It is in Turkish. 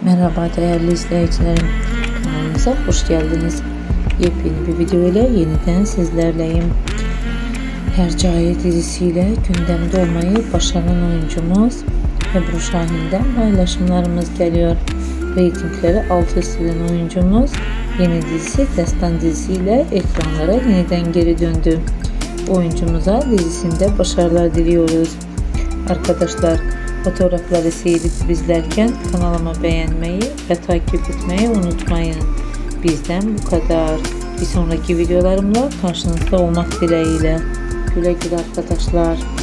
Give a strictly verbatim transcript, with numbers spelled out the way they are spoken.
Merhaba değerli izleyicilerim, kanalımıza hoş geldiniz. Yepyeni bir video ile yeniden sizlerleyim. Hercai dizisiyle gündemde olmayı başaran oyuncumuz Ebru Şahin'den paylaşımlarımız geliyor. Reytingleri alt üst eden oyuncumuz yeni dizisi Destan dizisiyle ekranlara yeniden geri döndü. Oyuncumuza dizisinde başarılar diliyoruz. Arkadaşlar, fotoğrafları seyredip izlerken kanalıma beğenmeyi ve takip etmeyi unutmayın. Bizden bu kadar. Bir sonraki videolarımla karşınızda olmak dileğiyle. Güle güle arkadaşlar.